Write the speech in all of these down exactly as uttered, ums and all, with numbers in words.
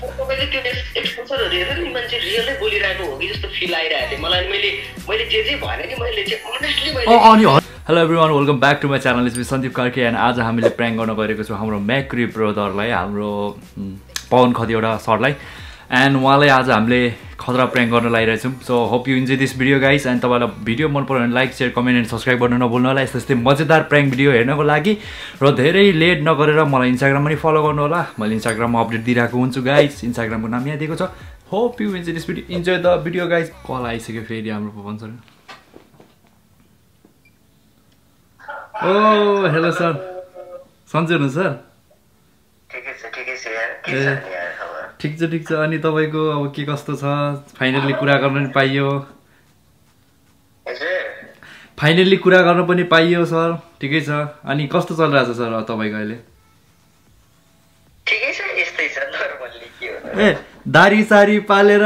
तपाईँले त्यो एक्सपोजरहरू हेरेर नि मान्छे रियलै बोलिरहेको हो कि जस्तो फिल आइरहेको थियो मलाई। मैले मैले जे जे भने नि मैले चाहिँ अनेस्टली मैले hello everyone, welcome back to my channel. Is Sandeep Karki and आज हामीले प्र्याङ्क गर्न गएको छौँ हाम्रो म्याक्री ब्रदरलाई, हाम्रो पवन खतिवडा सरलाई। एन्ड उहाँलाई आज हामीले खतरा प्र्याङ्क गर्न लागिरहेछौँ। So hope you enjoy this video guys. And तपाईँलाई भिडियो मन पऱ्यो भने like share comment and subscribe गर्नु नभुल्नु होला। यस्तै यस्तै मजेदार प्र्याङ्क भिडियो हेर्नको लागि र धेरै लेट नगरेर मलाई इन्स्टाग्राममा पनि फलो गर्नु होला। मैले इन्स्टाग्राममा अपडेट दिइरहेको हुन्छु गाइस। इन्स्टाग्रामको नाम यहाँ दिएको छ। Hope you enjoy this video enjoy the video guys. Call आइसक्यो फेरि हाम्रो Pawan sir. Oh hello sir, सन्चै हुनुहुन्छ सर? ठिकै छ ठिकै छ यार, के छ नि यार खबर? ठिक छ ठिक छ। अनि तपाईँको अब के कस्तो छ? फाइनल्ली कुरा गर्न पनि पाइयो। फाइनल्ली कुरा गर्न पनि पाइयो सर। ठिकै छ। अनि कस्तो चलिरहेछ सर तपाईँको अहिले? ठिकै छ, यस्तै छ नर्मल्ली। के हो ए दारी सारी पालेर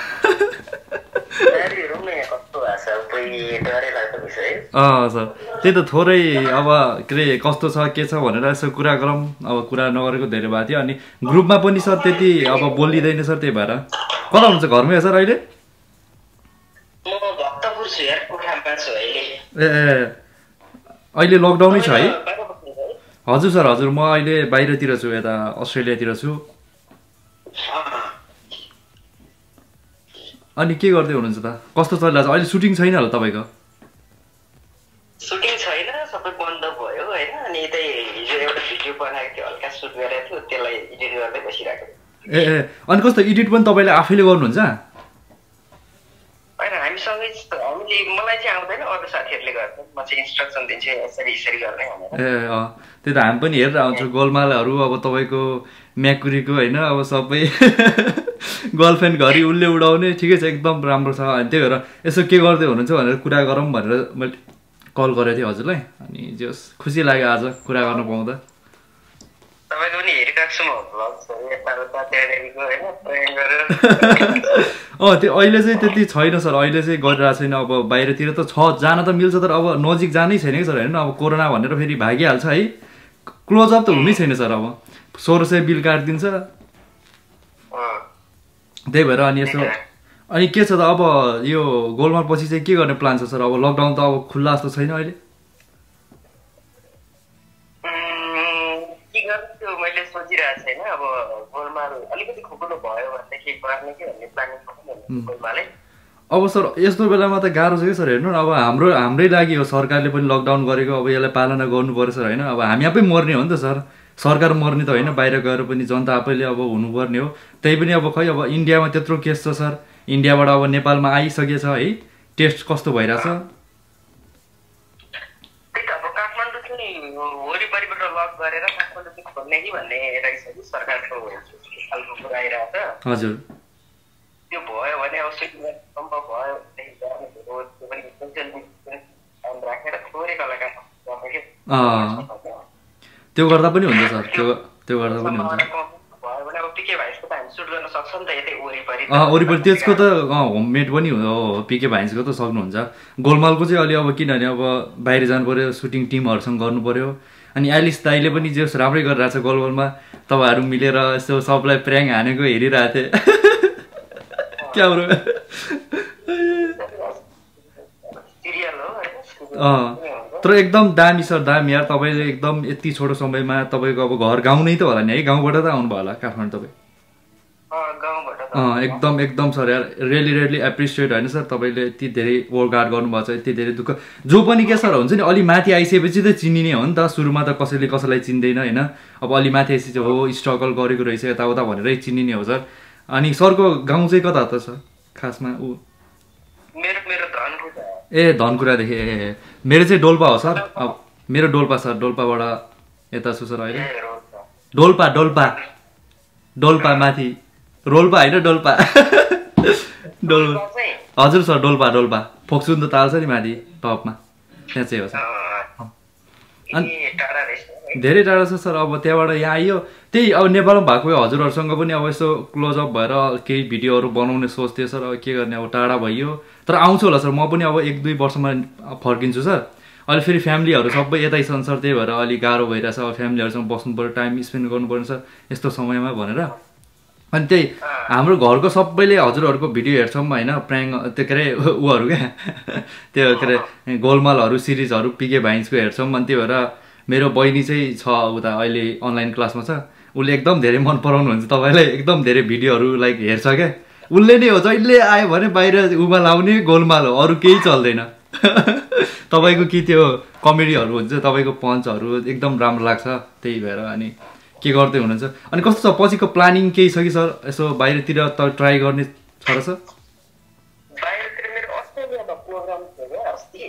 अँ सर, त्यही त थोरै अब के अरे कस्तो छ के छ भनेर यसो कुरा गरौँ। अब कुरा नगरेको धेरै भएको थियो। अनि ग्रुपमा पनि सर त्यति अब बोलिँदैन सर, त्यही भएर। कता हुनुहुन्छ? घरमै हो सर अहिले? म भक्तपुर छु यार, कोठामा छु अहिले। ए अहिले लकडाउनै छ है? हजुर सर, हजुर। म अहिले बाहिरतिर छु, यता अस्ट्रेलियातिर छु। अनि के गर्दै हुनुहुन्छ त? कस्तो चलिरहेको छ अहिले? सुटिङ छैन होला तपाईँको? सुटिङ छैन, सबै बन्द भयो होइन। अनि त्यही हिजो एउटा भिडियो बनाएको थियो, हल्का सुट गरेको थियो, त्यसलाई एडिट गर्दै बसिरहेको। ए ए अनि कस्तो एडिट पनि तपाईँले आफैले गर्नुहुन्छ? होइन, हामीसँगै हामीले मलाई चाहिँ आउँदैन, अरू साथीहरूले गर्छ। म चाहिँ इन्स्ट्रक्सन दिन्छु यसरी यसरी गर्ने भनेर। ए अँ, त्यही त हामी पनि हेरेर आउँछौँ। गोलमालहरू अब तपाईँको म्याकुरीको होइन, अब सबै गर्लफ्रेन्ड घरि उसले उडाउने। ठिकै छ, एकदम राम्रो छ। अनि त्यही भएर यसो के गर्दै हुनुहुन्छ भनेर कुरा गरौँ भनेर मैले कल गरेको थिएँ हजुरलाई। अनि जस खुसी लाग्यो आज कुरा गर्न पाउँदा। तपाईँको पनि हेरिरहेको छु म भ्लग्सहरू यताउता त्यहाँदेखिको होइन, प्र्याङ्क गरेर। अँ त्यो अहिले चाहिँ त्यति छैन सर, अहिले चाहिँ गरिरहेको छैन। अब बाहिरतिर त छ, जान त मिल्छ, तर अब नजिक जानै छैन कि सर। हेर्नु अब कोरोना भनेर फेरि भागिहाल्छ है। क्लोजअप त हुनै छैन सर। अब सोह्र सय बिल काटिदिन्छ, त्यही भएर। अनि यसो अनि के छ त अब यो गोलमाल पछि चाहिँ के गर्ने प्लान छ सर? अब लकडाउन त अब खुल्ला जस्तो छैन अहिले। के गर्ने त्यो मैले सोचिरहेको छैन। अब गोलमाल अलिकति खुकुलो भयो भनेदेखि गर्ने कि भन्ने प्लानिङ छ गोलमालै। अब सर यस्तो बेलामा त गाह्रो छ कि सर। हेर्नु न, अब हाम्रो हाम्रै लागि हो, सरकारले पनि लकडाउन गरेको। अब यसलाई पालना गर्नु पर्यो सर होइन। अब हामी आफै मर्ने हो नि त सर, सरकार मर्ने त होइन। बाहिर गएर पनि जनता आफैले अब हुनुपर्ने हो। त्यही पनि अब खै अब इन्डियामा त्यत्रो केस छ सर, इन्डियाबाट अब नेपालमा आइसकेछ है। टेस्ट कस्तो भइरहेछ? त्यही त अब काठमाडौँ चाहिँ वरिपरिबाट लक गरेर काठमाडौँ चाहिँ खोल्ने कि भन्ने रहेछ कि सरकारको खालको कुरा आइरहेछ। हजुर, त्यो भयो भने अब सुटिङ सम्भव भयो भनेदेखि गर्ने हो। त्यो पनि सोसियल डिस्टेन्स राखेर थोरै कलाकार त्यो गर्दा पनि हुन्छ सर। त्यो त्यो गर्दा पनि हुन्छ। भयो भने अब पिके भाइसको त हामी सुट गर्न सक्छ नि त यतै वरिपरि। अँ वरिपरि त्यसको त होममेड पनि हो। पिके भाइन्सको त सक्नुहुन्छ। गोलमालको चाहिँ अलि अब किनभने अब बाहिर जानु पऱ्यो, सुटिङ टिमहरूसँग गर्नु पऱ्यो। अनि एलिस दाइले पनि जे राम्रै गरिरहेको छ गोलमालमा। तपाईँहरू मिलेर यसो सबलाई प्र्याङ्क हानेको हेरिरहेको थिएँ। क्या ब्रो? अँ तर एकदम दामी सर, दामी यार। तपाईँले एकदम यति छोटो समयमा तपाईँको अब घर गाउँ नै त होला नि है? गाउँबाट त आउनुभयो होला काठमाडौँ तपाईँ? अँ एकदम एकदम सर यार, रियली रियली एप्रिसिएट होइन सर। तपाईँले यति धेरै वर्क हार्ड गर्नुभएको छ, यति धेरै दुःख जो पनि के सर हुन्छ नि, अलि माथि आइसकेपछि त चिनिने हो नि त। सुरुमा त कसैले कसैलाई चिन्दैन होइन। अब अलि माथि आइसकेपछि हो स्ट्रगल गरेको रहेछ यताउता भनेरै चिनिने हो सर। अनि सरको गाउँ चाहिँ कता त सर खासमा? ऊ ए धनकुरादेखि। ए मेरो चाहिँ डोल्पा हो सर। अब मेरो डोल्पा सर, डोल्पाबाट यता छु सर अहिले। डोल्पा डोल्पा डोल्पा माथि, रोल्पा होइन डोल्पा। डोल्पा हजुर सर, डोल्पा डोल्पा फोक्सुन त ताल छ नि माथि टपमा, त्यहाँ चाहिँ हो सर। अनि धेरै टाढा छ सर। अब त्यहाँबाट यहाँ आइयो, त्यही अब नेपालमा भएको हजुरहरूसँग पनि अब यसो क्लोजअप भएर केही भिडियोहरू बनाउने सोच थियो सर। अब के गर्ने, अब टाढा भइयो। तर आउँछु होला सर, म पनि अब एक दुई वर्षमा फर्किन्छु सर। अहिले फेरि फ्यामिलीहरू सबै यतै छन् सर, त्यही भएर अलिक गाह्रो भइरहेछ। अब फ्यामिलीहरूसँग बस्नु पऱ्यो, टाइम स्पेन्ड गर्नु पर्ने सर यस्तो समयमा भनेर। अनि त्यही हाम्रो घरको सबैले हजुरहरूको भिडियो हेर्छौँ होइन, प्र्याङ्क त्यो के अरे उहरू क्या त्यो के अरे गोलमालहरू सिरिजहरू पिके भाइन्सको हेर्छौँ। अनि त्यही भएर मेरो बहिनी चाहिँ छ उता अहिले अनलाइन क्लासमा छ, उसले एकदम धेरै मन पराउनुहुन्छ तपाईँलाई, एकदम धेरै भिडियोहरू लाइक हेर्छ क्या। उसले नै हो जहिले आयो भने बाहिर उमा लाउने गोलमाल हो, अरू केही चल्दैन। तपाईँको कि त्यो कमेडीहरू हुन्छ, तपाईँको पञ्चहरू एकदम राम्रो लाग्छ, त्यही भएर अनि के गर्दै हुनुहुन्छ। अनि कस्तो छ पछिको प्लानिङ केही छ कि सर, यसो बाहिरतिर त ट्राई गर्ने छ र सर? बाहिरतिर मेरो अस्ट्रेलियामा प्रोग्राम थियो क्या अस्ति,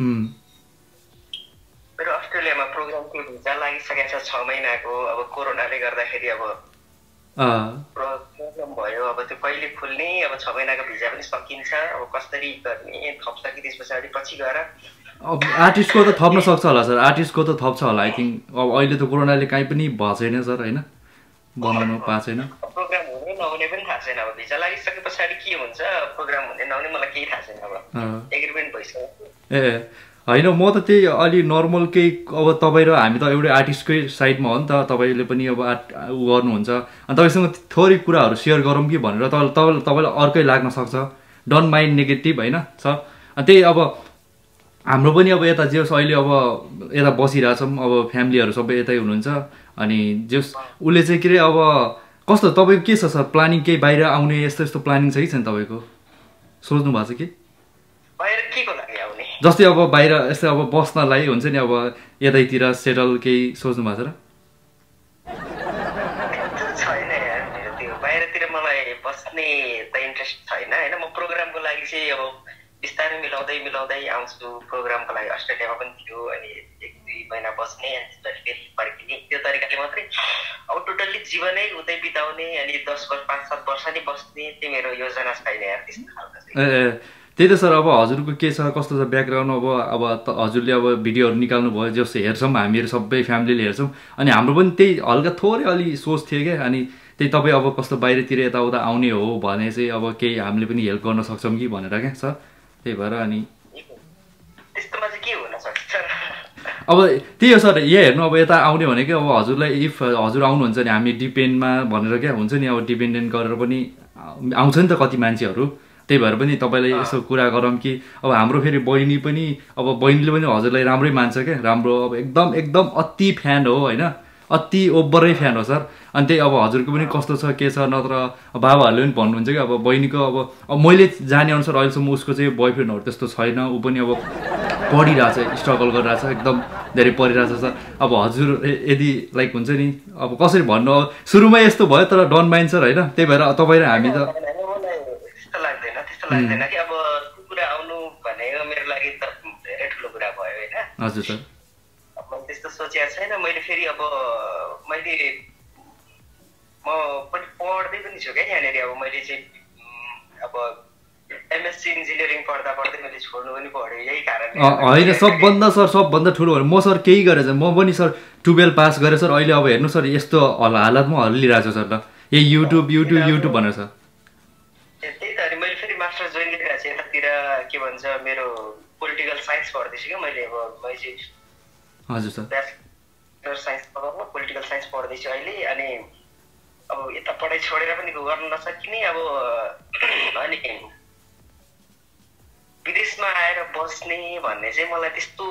मेरो अस्ट्रेलियामा प्रोग्राम थियो, भिजा लागिसकेको छ छ महिनाको। अब कोरोनाले गर्दाखेरि अब प्रब्लम भयो, अब त्यो कहिले खुल्ने, अब छ महिनाको भिजा पनि सकिन्छ, अब कसरी गर्ने थप्छ कि त्यस पछाडि पछि गएर। अब आर्टिस्टको त थप्न सक्छ होला सर, आर्टिस्टको त थप्छ होला आई थिङ्क। अब अहिले त कोरोनाले काहीँ पनि भएको छैन सर होइन, बनाउनु पाएको छैन। प्रोग्राम हुने नहुने पनि थाहा छैन, अब भिजा लागिसके पछाडि के हुन्छ, प्रोग्राम हुने नहुने मलाई केही थाहा छैन। अब एग्रिमेन्ट भइसक्यो। ए होइन, म त त्यही अलि नर्मल केही, अब तपाईँ र हामी त एउटै आर्टिस्टकै साइडमा हो नि त, तपाईँले पनि अब आर्ट उ गर्नुहुन्छ, अनि तपाईँसँग थोरै कुराहरू सेयर गरौँ कि भनेर तपाईँ तपाईँ तपाईँलाई अर्कै लाग्न सक्छ, डोन्ट माइन्ड नेगेटिभ होइन सर। अनि त्यही अब हाम्रो पनि अब यता जे अहिले अब यता बसिरहेछौँ, अब फ्यामिलीहरू सबै यतै हुनुहुन्छ। अनि जस उसले चाहिँ के अरे अब कस्तो तपाईँको के छ सर प्लानिङ, केही बाहिर आउने यस्तो यस्तो प्लानिङ छ कि छैन तपाईँको, सोच्नु भएको छ कि? बाहिर के को लागि आउने? जस्तै अब बाहिर यस्तै अब बस्नलाई हुन्छ नि, अब यतैतिर सेटल केही सोच्नु भएको छ र? छैन यार, मेरो त्यो बाहिरतिर मलाई बस्ने त इन्ट्रेस्ट छैन होइन। म प्रोग्रामको लागि चाहिँ अब बिस्तारै मिलाउँदै मिलाउँदै आउँछु। प्रोग्रामको लागि अस्ट्रेलियामा पनि थियो, अनि एक दुई महिना बस्ने अनि त्यसपछि फेरि फर्किने, त्यो तरिकाले मात्रै अब टोटल्ली जीवनै उतै बिताउने, अनि दस वर्ष पाँच सात वर्ष नै बस्ने, त्यो मेरो योजना छैन यार त्यस्तो खालको चाहिँ। ए त्यही त सर, अब हजुरको के छ कस्तो छ ब्याकग्राउन्ड, अब अब हजुरले अब भिडियोहरू निकाल्नु भयो, जस्तो हेर्छौँ हामीहरू सबै फ्यामिलीले हेर्छौँ, अनि हाम्रो पनि त्यही हल्का थोरै अलि सोच थियो क्या। अनि त्यही तपाईँ अब कस्तो बाहिरतिर यताउता आउने हो भने चाहिँ अब केही हामीले पनि हेल्प गर्न सक्छौँ कि भनेर क्या सर, त्यही भएर। अनि त्यस्तोमा चाहिँ के हुन सक्छ अब त्यही हो सर, यहाँ हेर्नु अब यता आउने भनेको अब हजुरलाई इफ हजुर आउनुहुन्छ भने हामी डिपेन्डमा भनेर क्या हुन्छ नि, अब डिपेन्डेन्ट गरेर पनि आउँछ नि त कति मान्छेहरू, त्यही भएर पनि तपाईँलाई यसो कुरा गरौँ कि अब हाम्रो फेरि बहिनी पनि, अब बहिनीले पनि हजुरलाई राम्रै मान्छ क्या, राम्रो अब एकदम एकदम अति फ्यान हो होइन, अति ओभरै फ्यान हो सर। अनि त्यही अब हजुरको पनि कस्तो छ के छ, नत्र बाबाहरूले पनि भन्नुहुन्छ कि अब बहिनीको अब अब मैले जाने अनुसार अहिलेसम्म उसको चाहिँ बोयफ्रेन्डहरू त्यस्तो छैन, ऊ पनि अब पढिरहेछ, स्ट्रगल गरिरहेछ, एकदम धेरै पढिरहेछ सर। अब हजुर यदि लाइक हुन्छ नि, अब कसरी भन्नु, अब सुरुमै यस्तो भयो तर डोन्ट माइन्ड सर होइन, त्यही भएर तपाईँ र हामी त लाग्दैन त्यस्तो लाग्दैन कि अब कुरा आउनु भनेको मेरो लागि त धेरै ठुलो कुरा भयो होइन। हजुर सर, अब त्यस्तो सोचेको छैन मैले। फेरि अब मैले म पनि पढ्दै पनि छु क्या यहाँनिर, अब मैले चाहिँ अब एमएससी इन्जिनियरिङ पढ्दा पढ्दै मैले छोड्नु पनि पढ्यो यही कारणले होइन। सबभन्दा सर सबभन्दा ठुलो म सर केही गरेछ, म पनि सर टुवेल्भ पास गरेँ सर, अहिले अब हेर्नु सर यस्तो हालतमा हल्लिरहेको छ सर, ल यही युट्युब युट्युब युट्युब भनेर सर। त्यही त, अनि मैले फेरि मास्टर्स जोइन गरिरहेको छु यतातिर, के भन्छ मेरो पोलिटिकल साइन्स पढ्दैछु क्या मैले। अब मैले चाहिँ हजुर सर ब्याचलर साइन्स पढाउनु पोलिटिकल साइन्स पढ्दैछु अहिले। अनि अब यता पढाइ छोडेर पनि गर्न नसकिने, अब अनि विदेशमा आएर बस्ने भन्ने चाहिँ मलाई त्यस्तो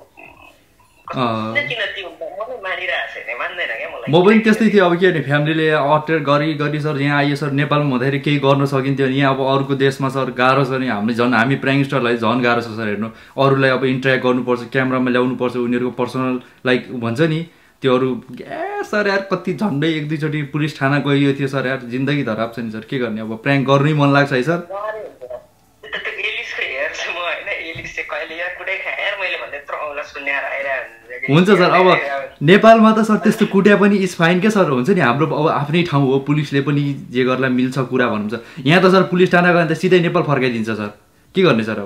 म पनि त्यस्तै थियो। अब के भने फ्यामिलीले अटेर गरी गरी सर यहाँ आइयो सर, नेपालमा हुँदाखेरि केही गर्न सकिन्थ्यो, यहाँ अब अरूको देशमा सर गाह्रो छ नि, हामीले झन् हामी प्राइम स्टारलाई झन् गाह्रो छ सर हेर्नु, अरूलाई अब इन्टरेक्ट गर्नुपर्छ, क्यामेरामा ल्याउनुपर्छ, उनीहरूको पर्सनल लाइक भन्छ नि त्योहरू। ए सर यार कति झन्डै एक दुईचोटि पुलिस थाना गइयो थियो सर यार, जिन्दगी धराप छ नि सर, के गर्ने अब प्राङ्क गर्नै मन लाग्छ है सर। हुन्छ सर, अब नेपालमा त सर त्यस्तो कुट्या पनि इज फाइन क्या सर, हुन्छ नि हाम्रो अब आफ्नै ठाउँ हो, पुलिसले पनि जे गर्ला मिल्छ कुरा भन्नुहुन्छ। यहाँ त सर पुलिस थाना गयो भने त सिधै नेपाल फर्काइदिन्छ सर, के गर्ने सर? अब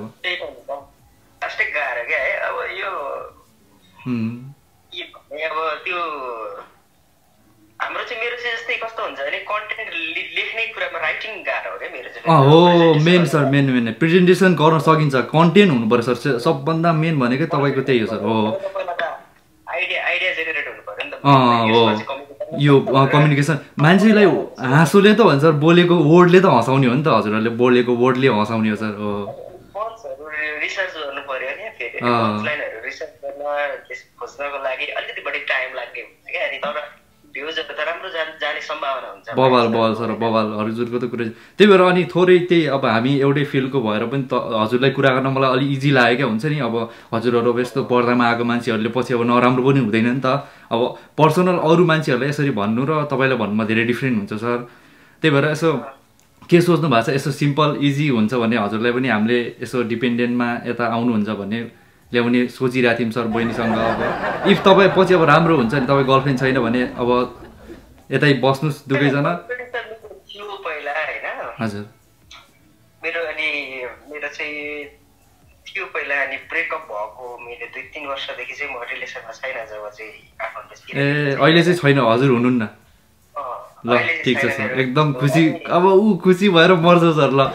अब त्यो हाम्रो चाहिँ मेरो चाहिँ जस्तै कस्तो हुन्छ भने कन्टेन्ट लेख्ने कुरामा राइटिङ गाह्रो हो क्या मेरो चाहिँ। हो main sir, main main presentation गर्न सकिन्छ, कन्टेन्ट हुनु पर्यो सर, सबभन्दा मेन भनेकै तपाईँको त्यही हो सर। हो आइडिया आइडिया जेनेरेट हुनु पर्यो नि त। अँ हो यो कम्युनिकेसन मान्छेलाई हाँसोले त भन्छ सर बोलेको वर्डले त हँसाउने हो नि त हजुरहरूले बोलेको वर्डले हँसाउने हो सर हो रिसर्च गर्नु पर्यो नि फेरि लाइनहरु रिसर्च गर्न खोज्नको लागि अलिकति बढी टाइम लाग्ने हुन्छ के अनि तर भ्युजहरु त राम्रो जाने सम्भावना हुन्छ बवाल बवाल सर बवाल हजुरको त कुरा त्यही भएर अनि थोरै त्यही अब हामी एउटै फिल्डको भएर पनि त हजुरलाई कुरा गर्न मलाई अलि इजी लाग्यो क्या हुन्छ नि अब हजुरहरू अब यस्तो पर्दामा आएको मान्छेहरूले पछि अब नराम्रो पनि हुँदैन नि त अब पर्सनल अरू मान्छेहरूलाई यसरी भन्नु र तपाईँलाई भन्नुमा धेरै डिफ्रेन्ट हुन्छ सर त्यही भएर यसो के सोच्नु भएको छ यसो सिम्पल इजी हुन्छ भने हजुरलाई पनि हामीले यसो डिपेन्डेन्टमा यता आउनुहुन्छ भने ल्याउने सोचिरहेको थियौँ सर बहिनीसँग अब इफ तपाईँ पछि अब राम्रो हुन्छ नि तपाईँ गर्लफ्रेन्ड छैन भने अब यतै बस्नुहोस् दुवैजना पहिला होइन हजुर मेरो अनि मेरो चाहिँ थियो पहिला अनि ब्रेकअप भएको मैले दुई तिन वर्षदेखि चाहिँ म रिलेसनमा छैन जब चाहिँ काठमाडौँ ए अहिले चाहिँ छैन हजुर हुनुहुन्न ल ठिक छ सर एकदम खुसी अब ऊ खुसी भएर मर्छ सर ल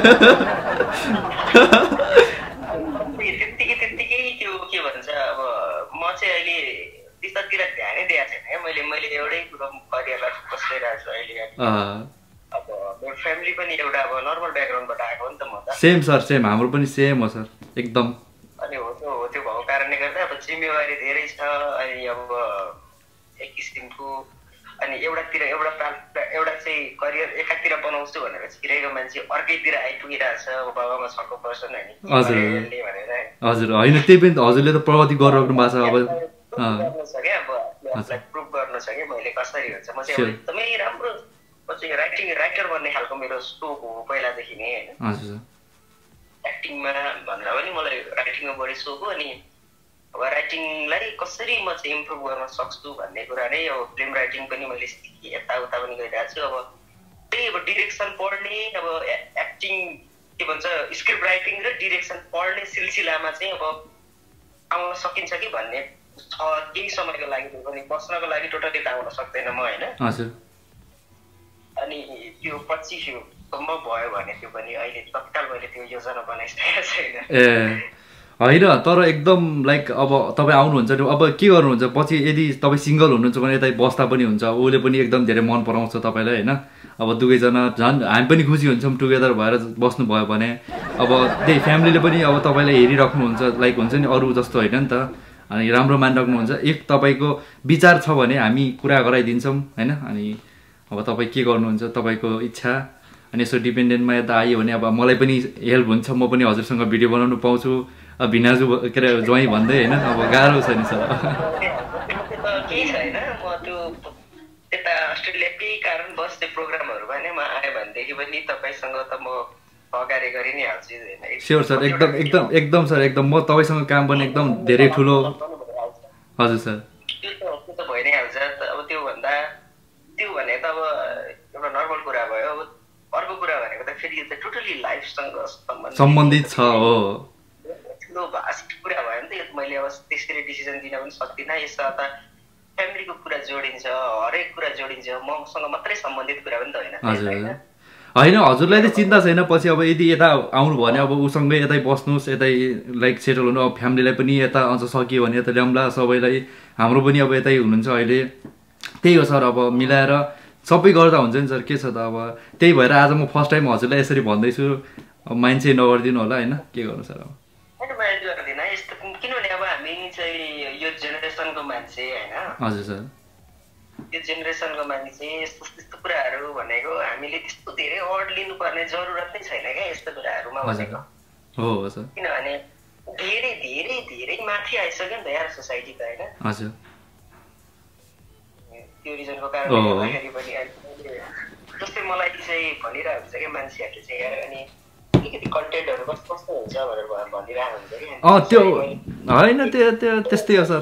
त्यतिकै त्यतिकै त्यो के भन्छ अब म चाहिँ अहिले त्यतातिर ध्यानै दिएको छैन मैले मैले एउटै कुरो करियरलाई फोकस गरिरहेको छु अहिले अब मेरो फ्यामिली पनि एउटा अब नर्मल ब्याकग्राउन्डबाट आएको हो नि त म त सेम सर सेम हाम्रो पनि सेम हो सर एकदम अनि हो त्यो हो त्यो भएको कारणले गर्दा अब जिम्मेवारी धेरै छ अनि अब एक किसिमको अनि एउटातिर एउटा एउटा चाहिँ करियर एकातिर बनाउँछु भनेर छिरेको मान्छे अर्कैतिर आइपुगिरहेको छ अब बाबामा छको पर्सन होइन हजुर हजुर होइन त्यही पनि हजुरले त प्रगति गरिराख्नु भएको छ अब गर्नु छ क्या अब प्रुभ गर्नु छ कि मैले कसरी हुन्छ म चाहिँ एकदमै राम्रो म चाहिँ राइटिङ राइटर बन्ने खालको मेरो सोख हो पहिलादेखि नै होइन एक्टिङमा भन्दा पनि मलाई राइटिङमा बढी सोख हो अनि अब राइटिङलाई कसरी म चाहिँ इम्प्रुभ गर्न सक्छु भन्ने कुरा नै अब फिल्म राइटिङ पनि मैले सिकेँ यताउता पनि गइरहेको छु अब त्यही अब डिरेक्सन पढ्ने अब एक्टिङ के भन्छ स्क्रिप्ट राइटिङ र डिरेक्सन पढ्ने सिलसिलामा चाहिँ अब आउन सकिन्छ कि भन्ने छ केही समयको लागि पनि बस्नको लागि टोटली त आउन सक्दैन म होइन अनि त्यो पछि सम्म भयो भने त्यो पनि अहिले तत्काल मैले त्यो योजना बनाइसकेको छैन ए होइन तर एकदम लाइक अब तपाईँ आउनुहुन्छ अब के गर्नुहुन्छ पछि यदि तपाईँ सिङ्गल हुनुहुन्छ भने यतै बस्दा पनि हुन्छ उसले पनि एकदम धेरै मन पराउँछ तपाईँलाई होइन अब दुवैजना झन् हामी पनि खुसी हुन्छौँ टुगेदर भएर बस्नुभयो भने अब त्यही फ्यामिलीले पनि अब तपाईँलाई हेरिराख्नुहुन्छ लाइक हुन्छ नि अरू जस्तो होइन नि त अनि राम्रो मानिराख्नुहुन्छ इफ तपाईँको विचार छ भने हामी कुरा गराइदिन्छौँ होइन अनि अब तपाईँ के गर्नुहुन्छ तपाईँको इच्छा अनि यसो डिपेन्डेन्टमा यता आयो भने अब मलाई पनि हेल्प हुन्छ म पनि हजुरसँग भिडियो बनाउनु पाउँछु भिनाजु के अरे ज्वाइँ भन्दै होइन अब गाह्रो छ नि सर केही छैन म त्यो यता अस्ट्रेलिया केही कारण बस त्यो प्रोग्रामहरू भने म आएँ भनेदेखि पनि तपाईँसँग त म अगाडि गरि नै हाल्छु होइन स्योर सर एकदम एकदम एकदम सर एकदम म तपाईँसँग काम पनि एकदम धेरै ठुलो हजुर सर त्यो त भइ नै हाल्छ अब त्यो भन्दा त्यो भने त अब एउटा नर्मल कुरा भयो अब अर्को कुरा भनेको त फेरि यो त टोटली लाइफसँग सम्बन्धित छ हो ठुलो भास्ट कुरा भयो नि त मैले अब त्यसरी डिसिजन दिन पनि सक्दिनँ यसमा त फ्यामिलीको कुरा जोडिन्छ हरेक कुरा जोडिन्छ मसँग मात्रै सम्बन्धित कुरा पनि त होइन होइन हजुरलाई त चिन्ता छैन पछि अब यदि यता आउनु भने अब उसँगै यतै बस्नुहोस् यतै लाइक सेटल हुनु अब फ्यामिलीलाई पनि यता अझ सकियो भने यता ल्याउँला सबैलाई हाम्रो पनि अब यतै हुनुहुन्छ अहिले त्यही हो सर अब मिलाएर सबै गर्दा हुन्छ नि सर के छ त अब त्यही भएर आज म फर्स्ट टाइम हजुरलाई यसरी भन्दैछु अब मान्छे नगरिदिनु होला होइन के गर्नु सर अब किनभने अब हामी चाहिँ यो जेनेरेसनको मान्छे होइन हजुर सर यो जेनेरेसनको मान्छे यस्तो यस्तो कुराहरू भनेको हामीले त्यस्तो धेरै अड लिनुपर्ने जरुरत नै छैन क्या यस्तो कुराहरूमा भनेको हो सर किनभने धेरै धेरै धेरै माथि आइसक्यो नि त यार सोसाइटी त होइन हजुर त्यो रिजनको कारणले गर्दाखेरि पनि जस्तै मलाई चाहिँ भनिरहेको हुन्छ क्या मान्छेहरूले चाहिँ यार अनि अलिकति कन्टेन्टहरू कस्तो कस्तो हुन्छ भनेर भनिरहेको हुन्छ कि अँ त्यो होइन त्यो त्यो त्यस्तै हो सर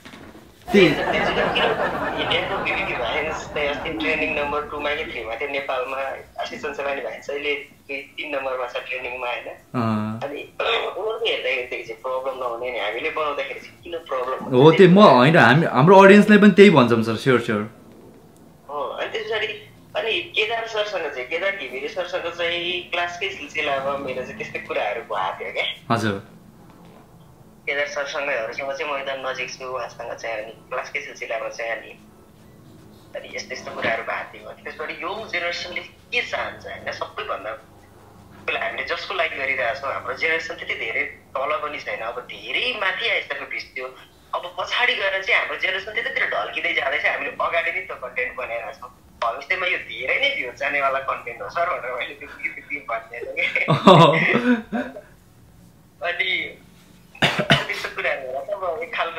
ट्रेनिङ नम्बर टूमा कि थ्रीमा थियो नेपालमा आशिष सञ्चलानी भाइ अहिले तिन नम्बरमा छ ट्रेनिङमा होइन अनि उनीहरूले हेर्दाखेरि चाहिँ प्रब्लम नहुने नि हामीले बनाउँदाखेरि चाहिँ किन प्रब्लम हो त्यो म होइन हामी हाम्रो अडियन्सलाई पनि त्यही भन्छौँ सर स्योर स्योर हो अनि त्यस पछाडि अनि केदार सरसँग चाहिँ केदार घिमिरे सरसँग चाहिँ क्लासकै सिलसिलामा मेरो चाहिँ त्यस्तै कुराहरू भएको थियो क्या हजुर केदार सरसँगैहरूसँग चाहिँ म एकदम नजिक छु उहाँसँग चाहिँ अनि क्लासकै सिलसिलामा चाहिँ अनि अनि यस्तो यस्तो कुराहरू भएको थियो। त्यसबाट यो जेनेरेसनले के चाहन्छ होइन, सबैभन्दा पहिला हामीले जसको लागि गरिरहेछौँ हाम्रो जेनेरेसन त्यति धेरै तल पनि छैन, अब धेरै माथि आइसकेको भिडियो। अब पछाडि गएर चाहिँ हाम्रो जेनेरेसन त्यतातिर ढल्किँदै जाँदैछ, हामीले अगाडि नै त्यो कन्टेन्ट बनाइरहेको छौँ। भविष्यमा यो धेरै नै भ्यू जानेवाला कन्टेन्ट हो सर भनेर मैले त्यो त्यो भनिदिएको कि। अनि त्यस्तो कुराहरू अब एक खालको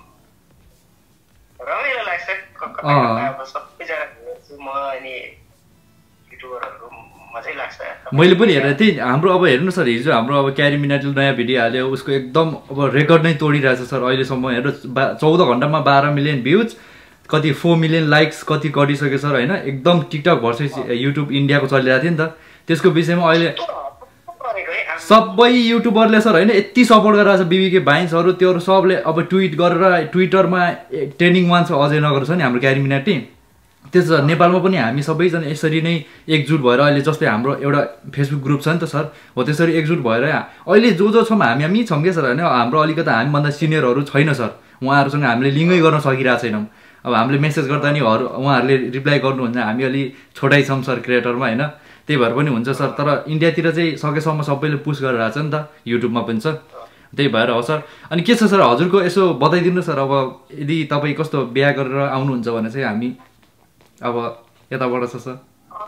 रमाइलो लाग्छ। अब सबैजना हेर्छु म, अनि युट्युबरहरूको मजै लाग्छ। मैले पनि हेरेँ त्यही हाम्रो अब हेर्नु सर, हिजो हाम्रो अब क्यारी मिनाटीले नयाँ भिडियो हाल्यो, उसको एकदम अब रेकर्ड नै तोडिरहेछ सर अहिलेसम्म। हेर्नु बा चौध घन्टामा बाह्र मिलियन भ्युज, कति फोर मिलियन लाइक्स कति गरिसक्यो सर होइन। एकदम टिकटक भर्सेस युट्युब इन्डियाको चलिरहेको थियो नि त, त्यसको विषयमा अहिले सबै युट्युबरले सर होइन यति सपोर्ट गरिरहेको छ। बिबीके भाइन्सहरू त्योहरू सबले अब ट्विट गरेर ट्विटरमा ट्रेन्डिङ वान छ अजय नगर छ नि हाम्रो क्यारी मिनाटी। त्यसो नेपालमा पनि हामी सबैजना यसरी नै एकजुट भएर अहिले जस्तै हाम्रो एउटा फेसबुक ग्रुप छ नि त सर, हो त्यसरी एकजुट भएर अहिले जो जो छौँ हामी हामी छौँ क्या सर होइन। हाम्रो अलिकति हामीभन्दा सिनियरहरू छैन सर, उहाँहरूसँग हामीले लिङ्कै गर्न सकिरहेको छैनौँ। अब हामीले मेसेज गर्दा नि उहाँहरूले रिप्लाई गर्नुहुन्छ, हामी अलि छोटाइ छौँ सर क्रिएटरमा होइन, त्यही भएर पनि हुन्छ सर। तर इन्डियातिर चाहिँ सकेसम्म सबैले पुस गरिरहेको छ नि त, युट्युबमा पनि छ, त्यही भएर हो सर। अनि के छ सर हजुरको यसो बताइदिनु सर, अब यदि तपाईँ कस्तो बिहा गरेर आउनुहुन्छ भने चाहिँ हामी अब यताबाट छ सर।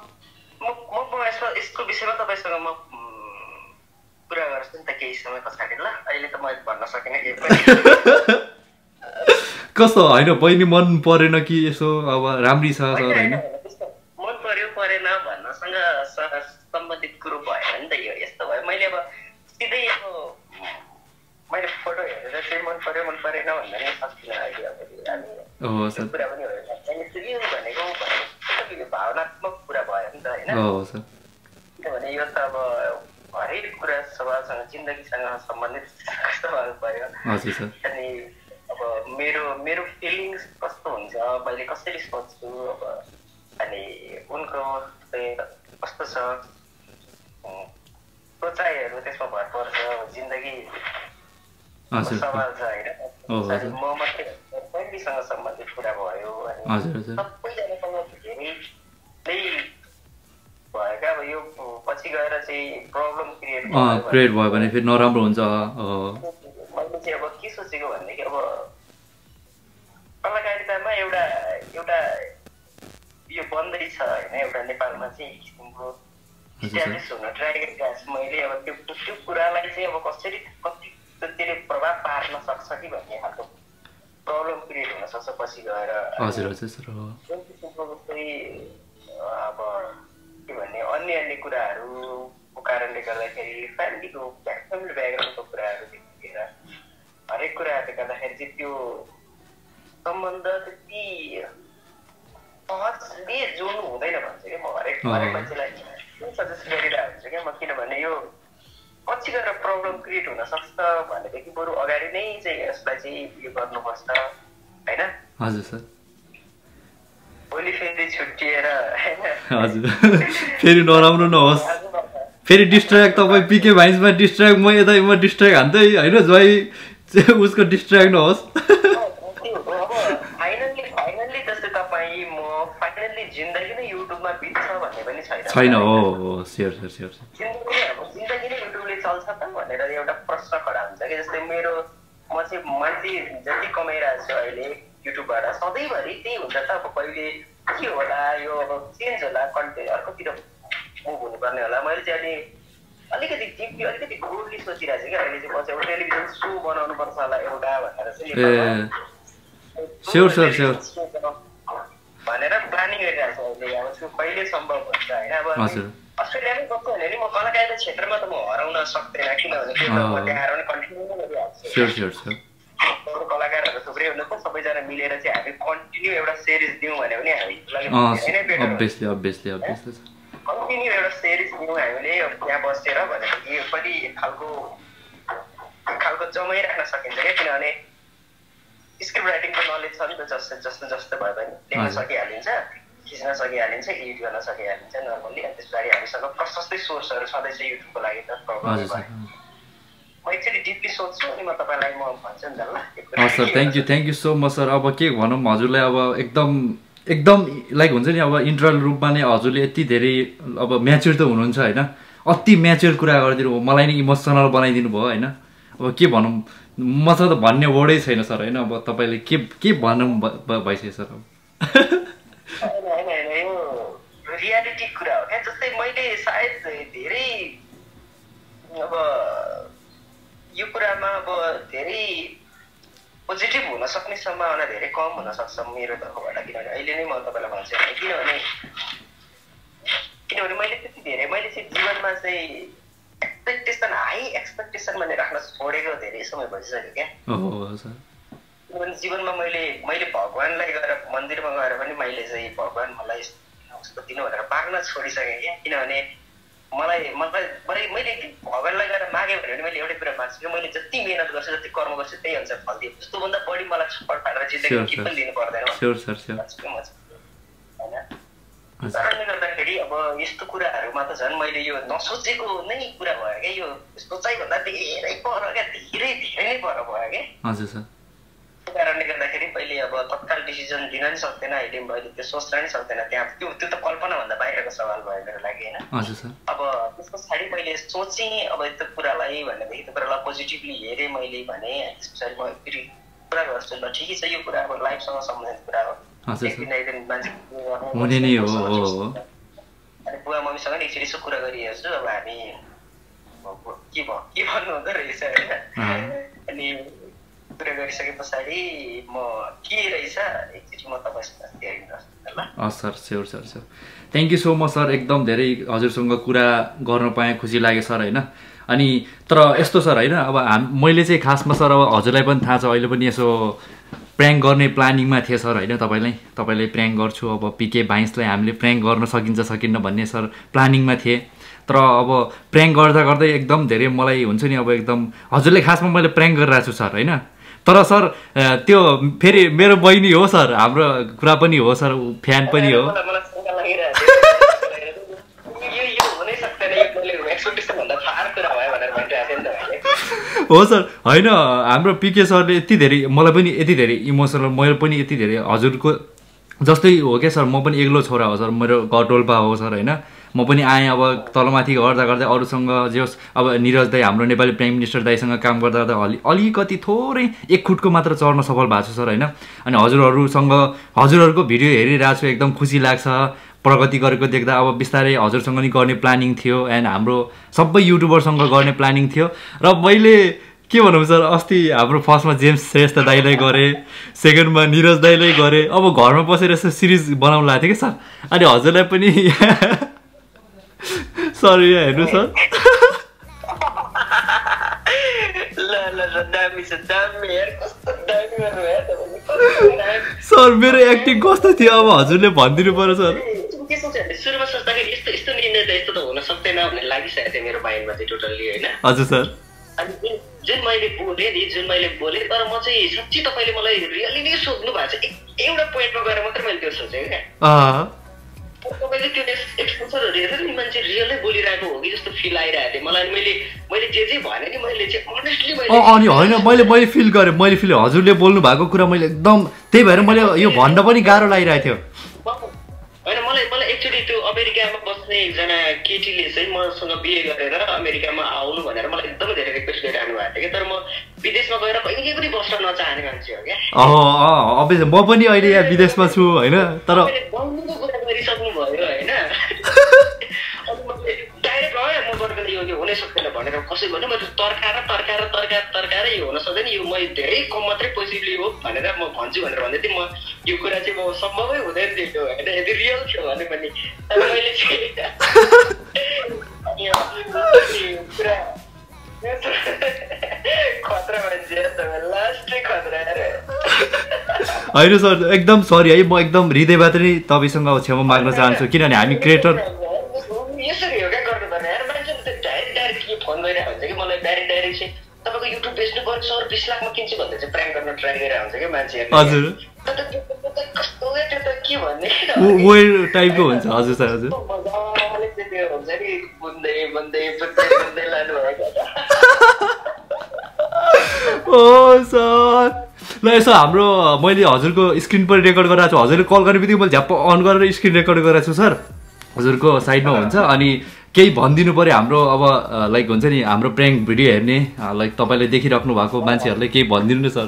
यसको विषयमा तपाईँसँग म कुरा गर्छु नि त केही समय पछाडि ल, अहिले त मैले भन्न सकिनँ केही पनि। कस्तो होइन बहिनी मन परेन कि यसो अब राम्री छ सर होइन? मन पर्यो परेन भन्नसँग सम्बन्धित कुरो भएन नि त, यो यस्तो भयो। मैले अब सिधै अब मैले फोटो हेरेर चाहिँ मन पर्यो मन परेन भन्दा नै सक्दिनँ अहिले। अब कुरा पनि हो भनेको भनेको भावनात्मक कुरा भयो नि त होइन, किनभने यो त अब हरेक कुरा स्वभावसँग जिन्दगीसँग सम्बन्धित कस्तो भएको भयो। अनि अब मेरो मेरो फिलिङ्स कस्तो हुन्छ, मैले कसरी सोच्छु अब, अनि उनको कस्तो छ सोचाइहरू त्यसमा भर पर्छ। जिन्दगी सवाल छ होइन, म मात्रै फ्यामिलीसँग सम्बन्धित कुरा भयो अनि सबैजनासँग धेरै नै भयो क्या। अब यो पछि गएर चाहिँ प्रब्लम क्रिएट क्रिएट भयो भने फेरि नराम्रो हुन्छ। मैले चाहिँ अब के सोचेको भनेदेखि अब कलाकारितामा एउटा एउटा यो बन्दै छ होइन, एउटा नेपालमा चाहिँ किसिमको इस्ट्याब्लिस हुन ट्राई गरिरहेको छु मैले। अब त्यो त्यो कुरालाई चाहिँ अब कसरी कति त्यसले प्रभाव पार्न सक्छ कि भन्ने खालको प्रब्लम क्रिएट हुन सक्छ पछि गएर। हजुर हजुर सर। जुन किसिमको जस्तै अब के भन्ने अन्य अन्य कुराहरूको कारणले गर्दाखेरि फ्यामिलीको फ्यामिली ब्याकग्राउन्डको कुराहरूदेखि लिएर हरेक कुराहरूले गर्दाखेरि चाहिँ त्यो सम्बन्ध त्यति सहजले जोड्नु हुँदैन भन्छ क्या म। हरेक हरेक मान्छेलाई सजेस्ट गरिरहेको हुन्छ क्या म, किनभने यो पछि गएर प्रब्लम क्रिएट हुन सक्छ भनेदेखि बरु अगाडि नै चाहिँ यसलाई चाहिँ उयो गर्नुपर्छ होइन। हजुर सर। भोलि फेरि छुट्टिएर हजुर फेरि नराम्रो नहोस्, फेरि डिस्ट्र्याक्ट तपाईँ पिके भाइन्समा डिस्ट्र्याक्ट, म यता म डिस्ट्र्याक्ट हान्दै होइन, ज्वाइ उसको डिस्ट्र्याक्ट नहोस्। फाइनल्ली जस्तै तपाईँ म फाइनल्ली जिन्दगी नै युट्युबमा बित्छ भन्ने पनि छैन छैन हो हो स्योर सर स्योर। जिन्दगी अब जिन्दगी नै युट्युबले चल्छ त भनेर एउटा प्रश्न खडा हुन्छ कि। जस्तै मेरो म चाहिँ मान्छे जति कमाइरहेको छु अहिले युट्युबबाट सधैँभरि त्यही हुन्छ त। अब कहिले के होला यो अब चेन्ज होला, कन्टेन्ट अर्कोतिर मुभ हुनुपर्ने होला। मैले चाहिँ अहिले अलिकति डिपली अलिकति ग्रोडली सोचिरहेको छु कि अहिले चाहिँ म चाहिँ एउटा टेलिभिजन सो बनाउनु पर्छ होला एउटा भनेर चाहिँ स्योर सर स्योर भनेर प्लानिङ गरिरहेको छु अहिले। अब त्यो कहिले सम्भव हुन्छ होइन। अब अस्ट्रेलियामै गएको भने नि म कलाकारिता क्षेत्रमा त म हराउन सक्दैन, किनभने त्यो त म त्यहाँ हराउने कन्टिन्यू नै गरिहाल्छु। अरू कलाकारहरू थुप्रै हुनुहुन्छ, सबैजना मिलेर चाहिँ हामी कन्टिन्यू एउटा सिरिज दिउँ भने पनि हामी कन्टिन्यू एउटा सिरिज दिउँ हामीले त्यहाँ बसेर भनेदेखि यो पनि एक खालको एक खालको जमाइराख्न सकिन्छ क्या। किनभने स्क्रिप्ट राइटिङको नलेज छ नि त, जस्तो जस्तो जस्तो भए पनि लेख्न सकिहालिन्छ, खिच्न सकिहालिन्छ, एडिट गर्न सकिहालिन्छ नर्मल्ली। अनि त्यस पछाडि हामीसँग प्रशस्तै सोर्सहरू छँदैछ युट्युबको लागि त प्रब्लम भयो। म एकचोटि डिपली सोध्छु अनि म तपाईँलाई म भन्छु नि त ल। Sir thank you thank you so much sir. अब के भनौँ हजुरलाई अब एकदम एकदम लाइक हुन्छ नि अब इन्टरनल रूपमा नै हजुरले यति धेरै अब म्याच्योर त हुनुहुन्छ होइन, अति म्याच्योर कुरा गरिदिनु भयो, मलाई नै इमोसनल बनाइदिनु भयो होइन। अब के भनौँ मसँग त भन्ने वर्डै छैन सर होइन। अब तपाईँले के के भनौँ भइसक्यो सर। अब रियालिटी कुरा हो क्या। जस्तै मैले सायद धेरै अब यो कुरामा अब धेरै पोजिटिभ हुन सक्ने सम्भावना धेरै कम हुन सक्छ मेरो तर्फबाट, किनभने अहिले नै म तपाईँलाई भन्छु किनभने किनभने मैले त्यति धेरै मैले चाहिँ जीवनमा चाहिँ एक्सपेक्टेसन हाई एक्सपेक्टेसन भन्ने राख्न छोडेको धेरै समय भइसक्यो क्या। किनभने जीवनमा मैले मैले भगवान्लाई गएर मन्दिरमा गएर पनि मैले चाहिँ भगवान् मलाई यस्तो दिनु भनेर माग्न छोडिसकेँ क्या। किनभने मलाई मलाई मैले मैले भगवान्लाई गएर माग्यो भने पनि मैले एउटै कुरा माग्छु कि मैले जति मिहिनेत गर्छु जति कर्म गर्छु त्यही अनुसार फल दियो। त्यस्तोभन्दा बढी मलाई छटपट पारेर जिन्दगी के पनि दिनु पर्दैन होइन। कारणले गर्दाखेरि अब यस्तो कुराहरूमा त झन् मैले यो नसोचेको नै कुरा भयो क्या। यो सोचाइभन्दा धेरै पर क्या, धेरै धेरै नै पर भयो क्या। हजुर सर। त्यो कारणले गर्दाखेरि मैले अब तत्काल डिसिजन दिन नि सक्दैन, अहिले मैले त्यो सोच्न नि सक्दैन। त्यहाँ त्यो त्यो त कल्पनाभन्दा बाहिरको सवाल भयो मेरो लागि होइन। हजुर सर। अब त्यस पछाडि मैले सोचेँ अब त्यो कुरालाई भनेदेखि त्यो कुरालाई पोजिटिभली हेरेँ मैले भने त्यस पछाडि म फेरि कुरा गर्छु ल ठिकै छ यो कुरा अब लाइफसँग सम्बन्धित कुरा हो, हुने नै हो। अनि बुवा मम्मीसँग नि एकचोटि यसो कुरा गरिहेर्छु अब हामी के भयो के भन्नु हुँदो रहेछ होइन। अनि कुरा गरिसके पछाडि म के रहेछ एकचोटि म तपाईँसँग सेयर गर्छु ल। हस् sir, sure sir sure. Thank you so much sir, एकदम धेरै हजुरसँग कुरा गर्न पाएँ, खुसी लाग्यो सर होइन। अनि तर यस्तो सर होइन अब हाम मैले चाहिँ खासमा सर अब हजुरलाई पनि थाहा छ अहिले पनि यसो प्र्याङ्क गर्ने प्लानिङमा थिएँ सर होइन। तपाईँलाई तपाईँलाई प्र्याङ्क गर्छु अब पिके भाइन्सलाई हामीले प्र्याङ्क गर्न सकिन्छ सकिन्न भन्ने सर प्लानिङमा थिएँ। तर अब प्र्याङ्क गर्दा गर्दै एकदम धेरै मलाई हुन्छ नि अब एकदम हजुरले खासमा मैले प्र्याङ्क गरिरहेको छु सर होइन। तर सर त्यो फेरि मेरो बहिनी हो सर, हाम्रो कुरा पनि हो सर, फ्यान पनि हो। हो सर होइन हाम्रो पिके सरले यति धेरै मलाई पनि यति धेरै इमोसनल, मैले पनि यति धेरै हजुरको जस्तै हो क्या सर। म पनि एक्लो छोरा हो सर, मेरो घर डोल्पा हो सर होइन। म पनि आएँ अब तलमाथि गर्दा गर्दै अरूसँग जे होस् अब निरज दाई हाम्रो नेपाली प्राइम मिनिस्टर दाईसँग काम गर्दा गर्दा अलि अलिकति थोरै एक फुटको मात्र चढ्न सफल भएको छु सर होइन। अनि हजुरहरूसँग हजुरहरूको भिडियो हेरिरहेको छु, एकदम खुसी लाग्छ प्रगति गरेको देख्दा। अब बिस्तारै हजुरसँग नि गर्ने प्लानिङ थियो एन्ड हाम्रो सबै युट्युबरसँग गर्ने प्लानिङ थियो। र मैले के भनौँ सर अस्ति हाम्रो फर्स्टमा जेम्स श्रेष्ठ दाईलाई गरेँ, सेकेन्डमा निरज दाईलाई गरेँ। अब घरमा बसेर यस्तो सिरिज बनाउनु लागेको थियो कि सर। अनि हजुरलाई पनि सर यहाँ हेर्नु सर। सर मेरो एक्टिङ कस्तो थियो अब हजुरले भनिदिनु पर्यो सर। सुरुमा सोच्दाखेरि यस्तो यस्तो निर्णय त यस्तो त हुन सक्दैन भन्ने लागिसकेको थियो मेरो माइन्डमा चाहिँ टोटल्ली होइन। हजुर सर। अनि जुन मैले बोलेँ नि जुन मैले बोलेँ तर म चाहिँ साँच्चै तपाईँले मलाई रियली नै सोध्नु भएको छ एउटा पोइन्टमा गएर मात्रै मैले त्यो सोचेँ क्या। तपाईँले त्यो एक्सपोजरहरू हेरेर नि मान्छे रियलै बोलिरहेको हो कि जस्तो फिल आइरहेको थियो मलाई। मैले मैले जे जे भने नि मैले चाहिँ अनेस्टली मैले अनि होइन मैले मैले फिल गरेँ, मैले फिल हजुरले बोल्नु भएको कुरा मैले एकदम त्यही भएर मैले यो भन्न पनि गाह्रो लागिरहेको थियो होइन। मलाई मलाई एक्चुअली त्यो अमेरिकामा बस्ने एकजना केटीले चाहिँ मसँग बिहे गरेर अमेरिकामा आउनु भनेर मलाई एकदमै धेरै रिक्वेस्ट गरिरहनु भएको थियो कि। तर म विदेशमा गएर कहिले पनि बस्न नचाहने मान्छे हो क्या। अँ अब म पनि अहिले यहाँ विदेशमा छु होइन। तर बन्नुको कुरा गरिसक्नु भयो होइन। अनि मैले डाइरेक्ट भयो म गर्दैन यो हुनै सक्दैन भनेर कसै भन्यो मैले तर्काएर तर्काएर तर्काएर तर्काएर यो हुन सक्दैन यो म धेरै कम मात्रै पोजिटिभली हो भनेर म भन्छु भनेर भन्दै थिएँ। म यो कुरा चाहिँ म सम्भवै हुँदैन थियो होइन यदि रियल थियो भने पनि। तर मैले चाहिँ पुरा खतरा मान्छे लास्टै खतरा होइन सर एकदम सरी है। म एकदम हृदयबाट नै तपाईँसँग क्षमा माग्न चाहन्छु किनभने हामी क्रिएटर यसरी हो क्या गर्नुपर्ने यार। मान्छे डाइरेक्ट डाइरेक्ट के फोन गरिरहेको हुन्छ कि मलाई डाइरेक्ट डाइरेक्ट चाहिँ तपाईँको युट्युब बेच्नु पर्छ सर बिस लाखमा किन्छु भन्दा चाहिँ प्र्याङ्क गर्न ट्राई गरिरहेको हुन्छ क्या मान्छेहरू। हजुर कस्तो त्यो त के भन्ने वेल टाइपको हुन्छ। हजुर सर हजुर मजाले चाहिँ त्यो हुन्छ नि बुन्दै बुन्दै बुन्दै बुन्दै लानु भएको। ओ सर ल यसो हाम्रो मैले हजुरको स्क्रिन पनि रेकर्ड गरिरहेको छु हजुरले कल गर्ने बित्तिकै मैले झ्याप्प अन गरेर स्क्रिन रेकर्ड गरिरहेको छु सर हजुरको साइडमा हुन्छ अनि केही भनिदिनु पर्यो हाम्रो अब लाइक हुन्छ नि हाम्रो प्र्याङ्क भिडियो हेर्ने लाइक तपाईँले देखिराख्नु भएको मान्छेहरूले केही भनिदिनु न सर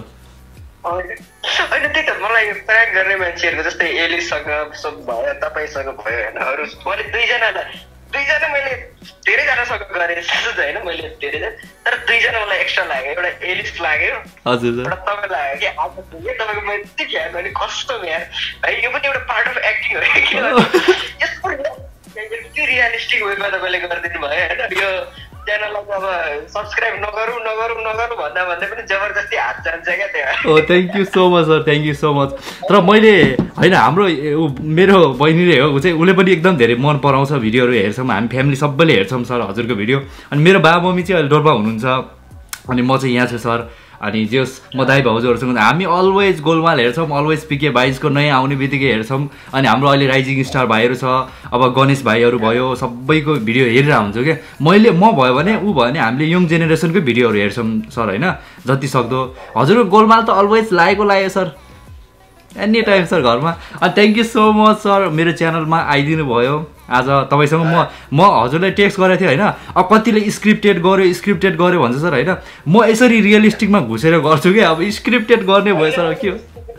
होइन त्यही त मलाई प्र्याङ्क गर्ने मान्छेहरूको जस्तै एलिसँग सब भयो तपाईँसँग भयो होइन अरू मैले दुईजनालाई दुईजना मैले धेरैजनासँग गरेँ जस्तो होइन मैले धेरैजना तर दुईजना मलाई एक्स्ट्रा लाग्यो एउटा एलिस लाग्यो हजुर एउटा तपाईँ लाग्यो कि आज तपाईँको मैले यति ख्याल गर्ने कस्तो यार है यो पनि एउटा पार्ट अफ एक्टिङ हो कि यस्तो रियलिस्टिक वेमा तपाईँले गरिदिनु भयो होइन यो च्यानललाई अब सब्सक्राइब नगरौँ नगरौँ नगरौँ भन्दा भन्दै पनि जबरजस्ती हात जान्छ क्या त्यहाँ हो thank you so much sir thank you so much तर मैले होइन हाम्रो मेरो बहिनीले हो ऊ चाहिँ उसले पनि एकदम धेरै मन पराउँछ भिडियोहरू हेर्छौँ हामी फ्यामिली सबैले हेर्छौँ सर हजुरको भिडियो अनि मेरो बाबा मम्मी चाहिँ अहिले डोल्पा हुनुहुन्छ अनि म चाहिँ यहाँ छु सर अनि जस म दाइ भाउजूहरूसँग हामी अलवेज गोलमाल हेर्छौँ अलवेज पिके बाइजको नयाँ आउने बित्तिकै हेर्छौँ अनि हाम्रो अहिले राइजिङ स्टार भाइहरू छ अब गणेश भाइहरू भयो सबैको भिडियो हेरेर हुन्छु क्या मैले म भयो भने ऊ भयो भने हामीले यङ जेनेरेसनकै भिडियोहरू हेर्छौँ सर होइन जति सक्दो हजुरको गोलमाल त अलवेज लागेको लाग्यो सर एनी टाइम सर घरमा अनि thank you so much sir मेरो च्यानलमा आइदिनु भयो आज तपाईँसँग म म हजुरलाई टेक्स्ट गरेको थिएँ होइन अब कतिले स्क्रिप्टेड गर्यो स्क्रिप्टेड गर्यो भन्छ सर होइन म यसरी रियलिस्टिकमा घुसेर गर्छु कि अब स्क्रिप्टेड गर्ने भयो सर के हो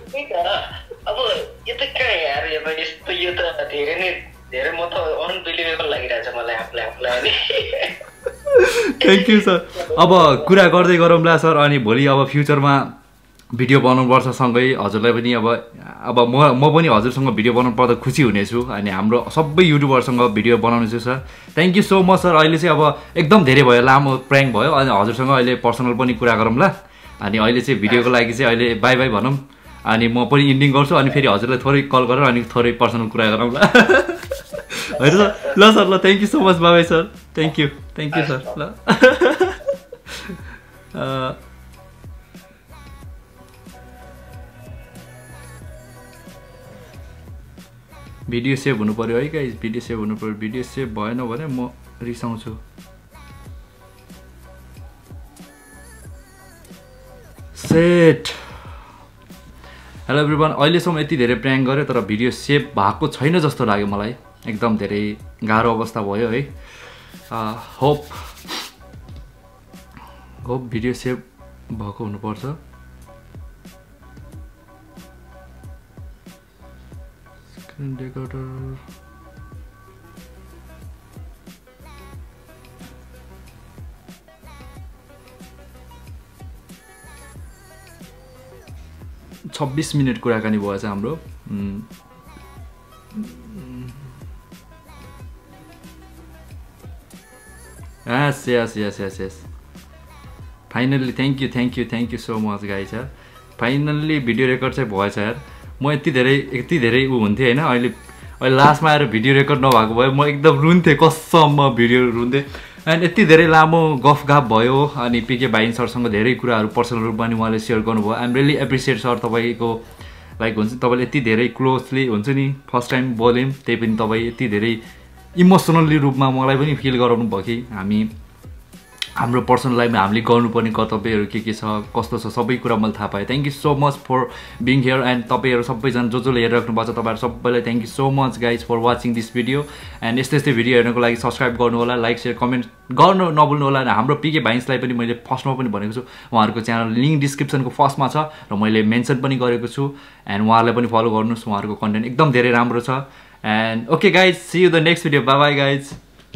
अब यो त कहाँ यार यस्तो यो त धेरै नै धेरै म त अनबिलिभेबल लागिरहेछ मलाई आफूलाई आफूलाई थ्याङ्क यू सर अब कुरा गर्दै गरौँला सर अनि भोलि अब फ्युचरमा भिडियो बनाउनुपर्छ सँगै हजुरलाई पनि अब अब म म पनि हजुरसँग भिडियो बनाउनु पर्दा खुसी हुनेछु अनि हाम्रो सबै युट्युबरसँग भिडियो बनाउनेछु sir thank you so much sir अहिले चाहिँ अब एकदम धेरै भयो लामो प्र्याङ्क भयो अनि हजुरसँग अहिले पर्सनल पनि कुरा गरौँला अनि अहिले चाहिँ भिडियोको लागि चाहिँ अहिले बाई बाई भनौँ अनि म पनि इन्डिङ गर्छु अनि फेरि हजुरलाई थोरै कल गरेर अनि थोरै पर्सनल कुरा गरौँला होइन सर ल सर ल thank you so much bye bye sir thank you thank you sir ल भिडियो सेभ हुनु पऱ्यो है गाइस भिडियो सेभ हुनु पऱ्यो भिडियो सेभ भएन भने म रिसाउँछु सेट हेलो एभ्रिवान अहिलेसम्म यति धेरै प्र्याङ्क गऱ्यो तर भिडियो सेभ भएको छैन जस्तो लाग्यो मलाई एकदम धेरै गाह्रो अवस्था भयो है होप होप भिडियो सेभ भएको हुनुपर्छ Indicator. छब्बीस मिनट कुराकानी भएछ हाम्रो yes yes yes yes yes finally thank you thank you thank you so much guys यार फाइनल्ली भिडियो रेकर्ड चाहिँ भएछ यार म यति धेरै यति धेरै ऊ हुन्थेँ होइन अहिले अहिले लास्टमा आएर भिडियो रेकर्ड नभएको भए म एकदम रुन्थेँ कसम म भिडियो रुन्थेँ एन्ड यति धेरै लामो गफ गाफ भयो अनि पिके भाइन सरसँग धेरै कुराहरू पर्सनल रूपमा नि उहाँले सेयर गर्नुभयो आइएम रियली एप्रिसिएट सर तपाईँको लाइक हुन्छ तपाईँले यति धेरै क्लोजली हुन्छ नि फर्स्ट टाइम बोल्यौँ त्यही पनि तपाईँ यति धेरै इमोसनल्ली रूपमा मलाई पनि फिल गराउनु भयो कि हामी हाम्रो पर्सनल लाइफमा हामीले गर्नुपर्ने कर्तव्यहरू के के छ कस्तो छ सबै कुरा मैले थाहा पाएँ thank you so much for being here and तपाईँहरू सबैजना जो जसले हेरिराख्नु भएको छ तपाईँहरू सबैलाई thank you so much guys for watching this video and यस्तै यस्तै भिडियो हेर्नको लागि सब्सक्राइब गर्नु होला लाइक सेयर कमेन्ट गर्नु नभुल्नु होला हाम्रो पिके भाइन्सलाई पनि मैले फर्स्टमा पनि भनेको छु उहाँहरूको च्यानल लिङ्क डिस्क्रिप्सनको फर्स्टमा छ र मैले मेन्सन पनि गरेको छु एन्ड उहाँहरूलाई पनि फलो गर्नुहोस् उहाँहरूको कन्टेन्ट एकदम धेरै राम्रो छ and okay guys see you the next video bye bye guys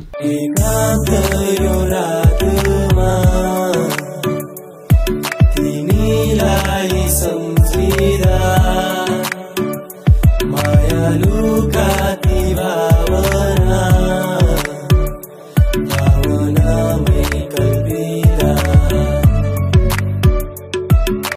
तिमीलाई सम्झिँदा मायालुका ती भावना भावना